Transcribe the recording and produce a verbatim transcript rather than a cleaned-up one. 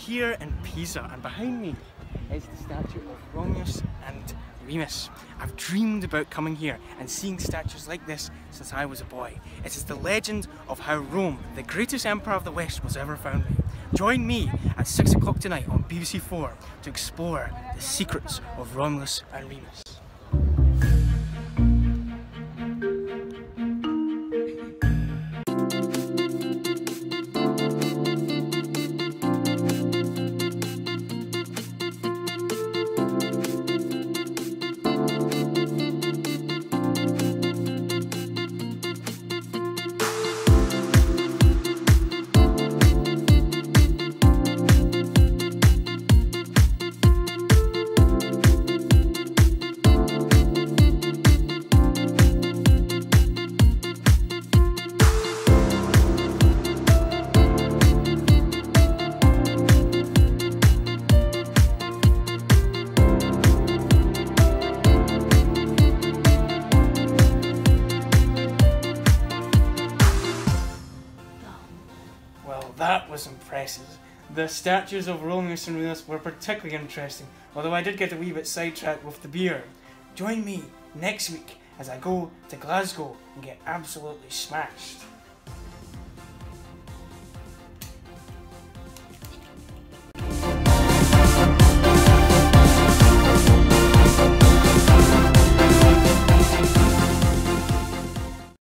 here in Pisa, and behind me is the statue of Romulus and Remus. I've dreamed about coming here and seeing statues like this since I was a boy. It is the legend of how Rome, the greatest empire of the West, was ever founded. Join me at six o'clock tonight on B B C four to explore the secrets of Romulus and Remus. Well, that was impressive. The statues of Romulus and Remus were particularly interesting, although I did get a wee bit sidetracked with the beer. Join me next week as I go to Glasgow and get absolutely smashed.